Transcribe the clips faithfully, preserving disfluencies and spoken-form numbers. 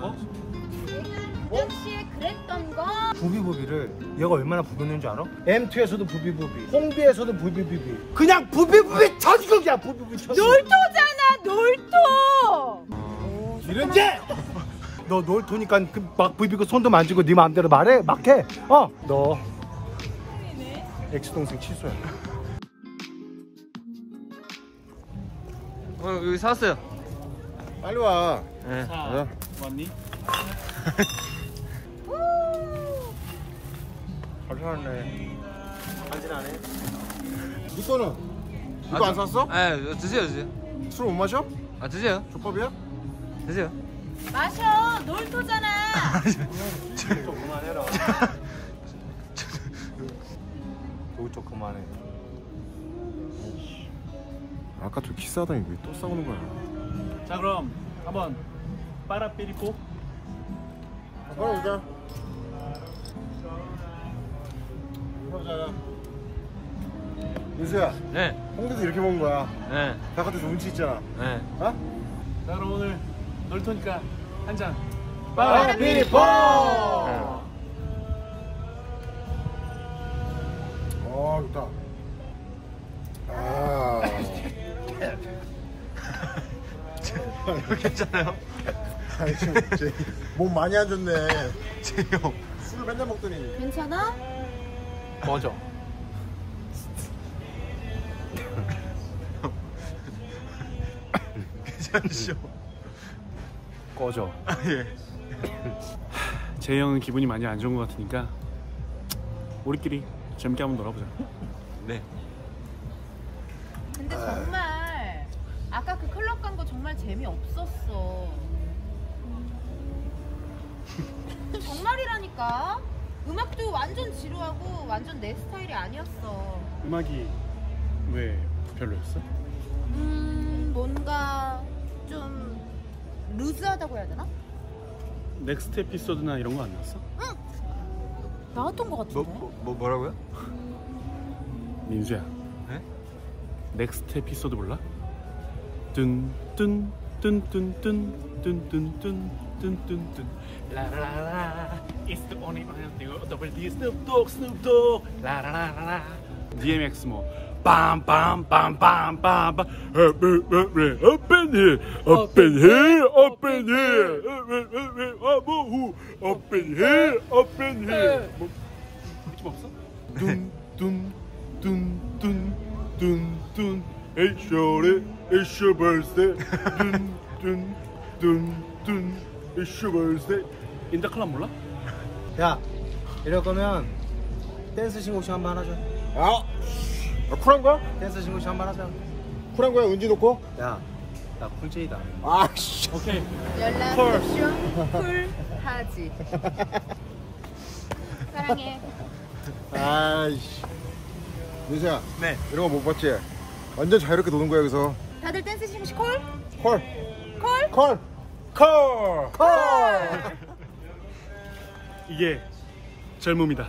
거? 내가 당시에 그랬던 거. 부비부비를 얘가 얼마나 부비는 줄 알아? 엠투에서도 부비부비, 홍비에서도 부비부비. 그냥 부비부비 전국이야. 부비부비 전국. 놀토잖아, 놀토. 이런지. 너 놀토니까 그 막 부비고 손도 만지고 네 마음대로 말해 막 해. 어, 너 엑스 동생 취소야. 어 여기 사왔어요. 빨리 와. 네. 사 왔니? 잘 살았네. 간지나네. 네 거는? 이거 안 샀어? 네 드세요 드세요. 술 못 마셔? 아 드세요. 족밥이야? 드세요. 마셔, 놀토잖아. 좀 그만해라. 너 좀 그만해. 아까 저 키스하더니 왜 또 싸우는 거야? 자 그럼 한번 빠라삐리뽀. 빨리 오자. 보자. 민수야, 네. 홍대도 이렇게 먹는 거야. 네. 바깥에서 운치 있잖아. 네. 어? 자 그럼 오늘 놀토니까 한 잔. 빠라삐리뽀! 아 좋다. 아. 괜찮아요? 아니, 지금 제- 몸 많이 안 좋네. 제형. 술을 맨날 먹더니. 괜찮아? 꺼져. 괜찮으시오? 꺼져. 아 예. 제 형은 기분이 많이 안 좋은 것 같으니까 우리끼리 재밌게 한번 놀아보자. 네. 근데 정말 아까 그 클럽 간 거 정말 재미없었어. 정말이라니까. 음악도 완전 지루하고 완전 내 스타일이 아니었어. 음악이 왜 별로였어? 음, 뭔가 좀 루즈하다고 해야 되나? 넥스트 에피소드나 이런 거 안 나왔어? 나왔던 것 같은데. 뭐, 뭐 뭐라고요? 민수야. 네? 넥스트 에피소드 몰라? 뚠뚠뚠뚠뚠뚠뚠뚠뚠뚠뚠 라라라라 It's the only one double D Snoop Dogg Snoop Dogg 라라라라 디엠엑스 뭐 빰빰빰빰빰빰 Up in here Up in here Up in here Up in here Up in here 뭐 느낌 없어? 뚠뚠뚠뚠뚠뚠 It's your It's your birthday 뚠뚠뚠뚠 It's your birthday 인더클럽 몰라? 야, 이럴 거면 댄스 신곡쇼 한번 하자. 아, 아 쿨한 거야? 댄스 신곡쇼 한번 하자. 쿨한 거야? 은지 놓고? 야, 나 쿨제이다. 아, 씨. 오케이. 연락 옵션 쿨하지. 사랑해. 아이씨. 민수야. 네. 이런 거 못 봤지? 완전 자유롭게 노는 거야, 여기서. 다들 댄스 신고시 콜? 콜. 콜? 콜. 콜! 콜. 이게 젊음이다.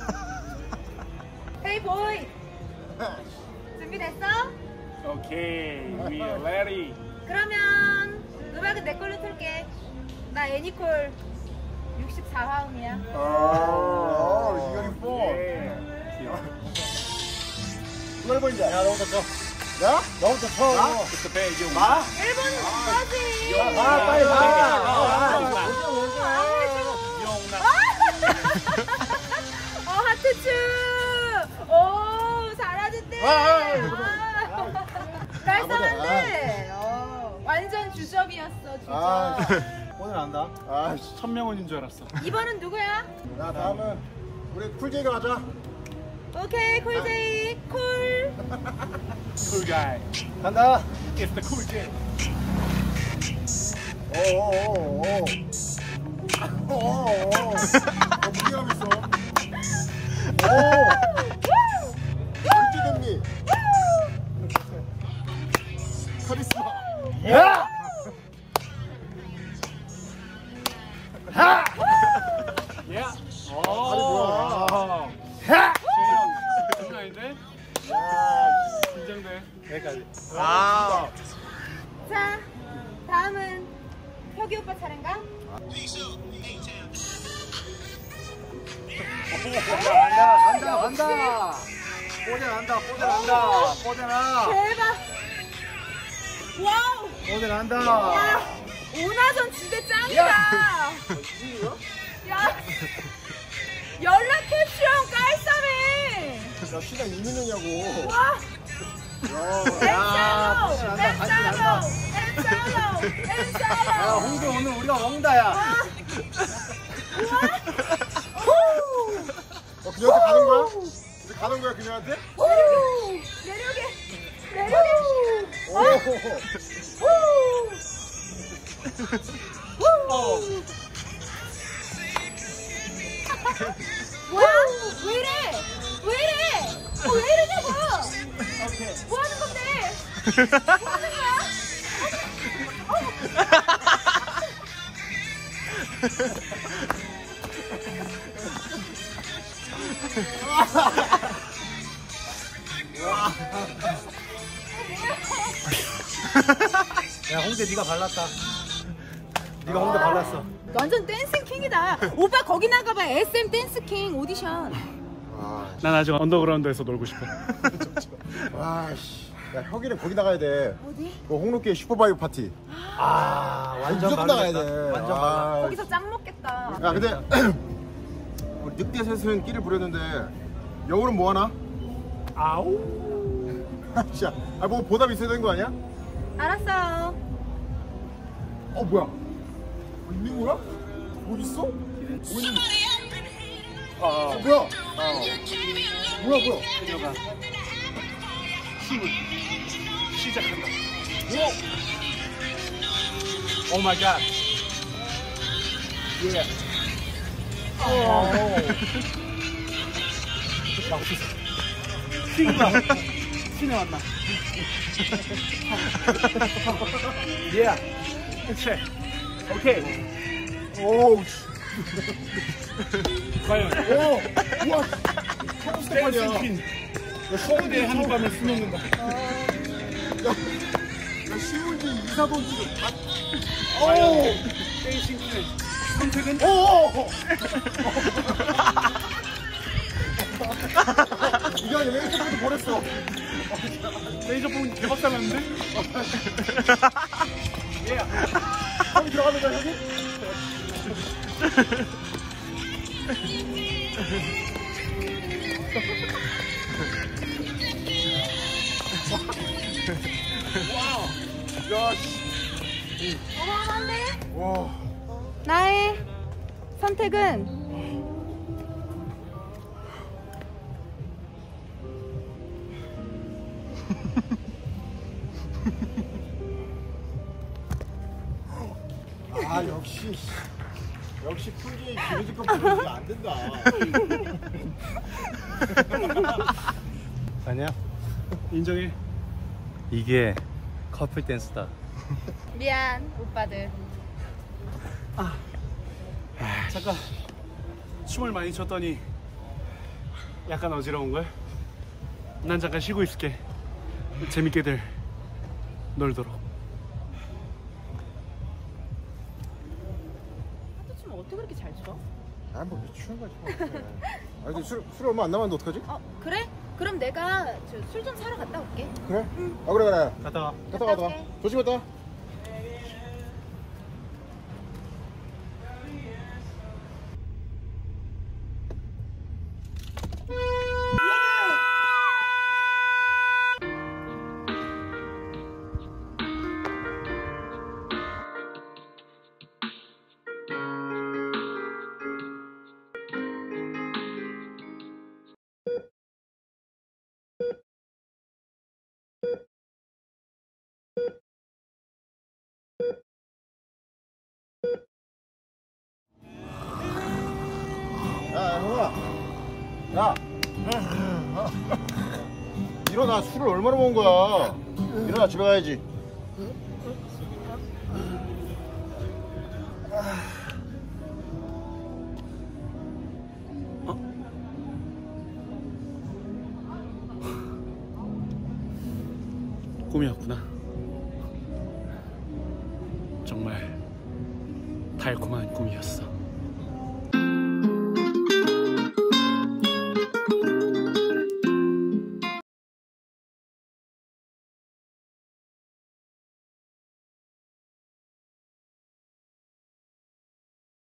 헤이 보이. 준비됐어? 오케이, we are ready. 그러면 음악은 내 걸로 틀게. 나 애니콜 육십사 화음이야. 아, 이거 이뻐. 이걸 보인다. 야, 너부터 쳐. 야? 너부터 쳐. 마? 일본 거지. 아, 빨리 가. 어, 하트츠. 오, 잘하는데. 깔쌈한데. 어, 완전 주접이었어, 주접. 아, 오늘 안다. 아, 씨. 천명원인 줄 알았어. 이번은 누구야? 자, 다음은 우리 쿨제이가 가자. 오케이, 콜제이. 콜. Cool guy. 간다. It's the cool guy. 오오오오. 오오오. 어, 무게감 있어. 오. 쿨제이dem니. 카리스마. 야! 하! Yeah. 다리 뭐야? 하! 장난 아닌데? 긴장돼. 여기까지. 아. 자, 다음은 혁이 오빠 차례인가? 간다 간다 간다. 뽀대난다 뽀대난다 뽀대나. 대박. 와우. 뽀대난다. 야, 오나전 진짜 짱이다. 야, 연락 캡션 깔쌈해. 야 시간 이민호냐고. 와. 야, 엠살로, 뽀대난다 엠살로, 엠살로, 야 엠살로. 홍대 오늘 우리가 먹는다야. 어 그녀한테 가는 거야? 이제 가는 거야 그녀한테? 오, 내려게, 내려게. 오. 와, 왜 이래? 왜 이래? 어, 왜 이러냐고? 뭐 하는 건데? 뭐 하는 거야? 야 홍대 네가 발랐다. 네가 홍대 발랐어. 완전 댄싱 킹이다. 오빠 거기 나가봐. 에스엠 댄스 킹 오디션. 난 아직 언더그라운드에서 놀고 싶어. 와씨. 야 혁이는 거기 나가야 돼. 어디? 그 홍록기의 슈퍼바이브 파티. 아 완전 무조건 나가야 발랐다. 돼. 완전 아, 거기서 짱 먹겠다. 야 근데 우리 늑대 셋은 끼를 부렸는데 여우는 뭐 하나? 아우. 자, 아뭐 보답 있어야 되는 거 아니야? 알았어. 어 뭐야? 뭐 있는 거야? 뭐 있어? 뭐 있는? 아 뭐야? 아. 뭐야 뭐야? 그녀가 춤을 시작한다. 오 마이 갓. 예. 어. 맙소사. 퀸이다. 퀸에 왔나? 예. 그치. 오케이. 오우. 과연 오. 우와. 처음 스텝 아니야. 댄스 퀸. 홍대 한밤을 수놓는다. 야, 쉬운지 이사돈지 다. 과연 댄스 퀸의 선택은? 오. 이게 아니라 레이저부터 버렸어. 레이저 뽕 개박살 났는데? 예. 거기 들어가는 거야 여기? 와우. 야 씨. 어마어마한데? 와. 나의 선택은 아 역시 역시 풀지 기르질 거 보면 안 된다. 아니야? 인정해. 이게 커플 댄스다. 미안 오빠들. 잠깐 춤을 많이 췄더니 약간 어지러운걸? 난 잠깐 쉬고 있을게. 재밌게들 놀도록. 하도 춤 어떻게 그렇게 잘 춰? 아뭐 미치는 거지. 아 근데 술, 술 얼마 안 남았는데 어떡하지? 어 그래? 그럼 내가 술 좀 사러 갔다 올게. 그래? 아 그래 그래. 갔다 와. 갔다 갔다 와. 올게. 조심 갔다 와. 야, 형아. 야. 일어나. 술을 얼마나 먹은 거야? 일어나, 집에 가야지. 꿈이었구나. 정말 달콤한 꿈이었어.